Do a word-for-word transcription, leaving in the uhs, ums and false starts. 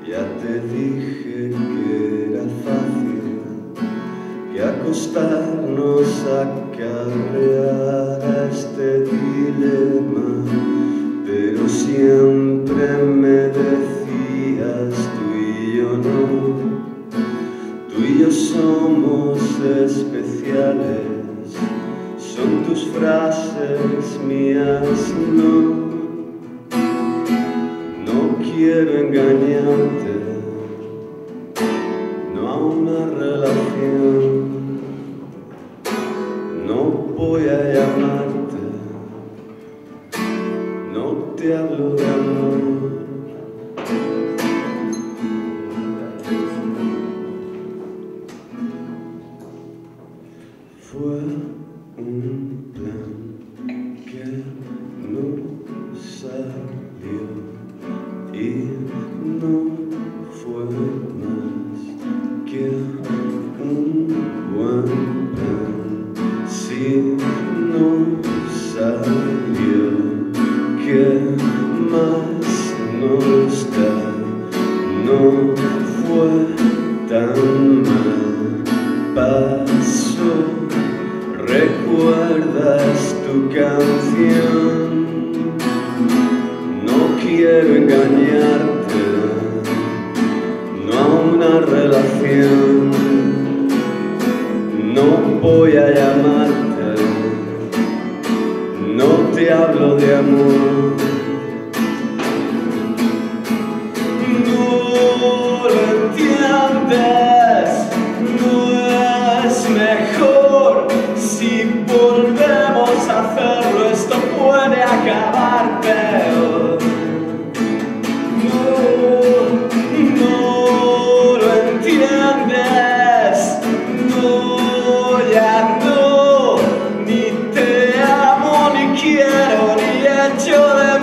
Ya te dije que era fácil, que acostarnos a cabrear a este dilema, pero siempre me decías tú y yo no, tú y yo somos especiales, son tus frases, mías no. No quiero engañarte, no a una relación, no voy a llamarte, no te hablo de amor. Fue un plan que no salió y no fue más que un buen plan. Si no salió, ¿qué más nos da? No fue tan mal. Pasó, ¿recuerdas tu canción? No quiero engañarte, no a una relación, no voy a llamarte, no te hablo de amor. No lo entiendes, no es mejor, si volvemos a hacerlo esto puede acabar peor. No, no lo entiendes, no, ya no, ni te amo, ni quiero, ni echo de